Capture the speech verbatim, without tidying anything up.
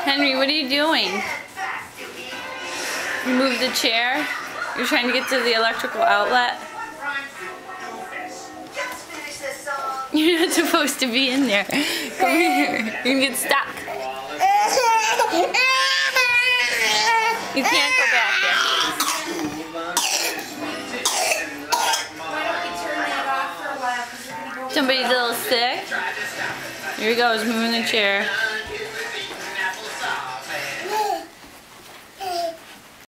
Henry, what are you doing? You moved the chair? You're trying to get to the electrical outlet? You're not supposed to be in there. Come here. You're gonna get stuck. You can't go back there. Somebody's a little sick. Here he goes, moving the chair.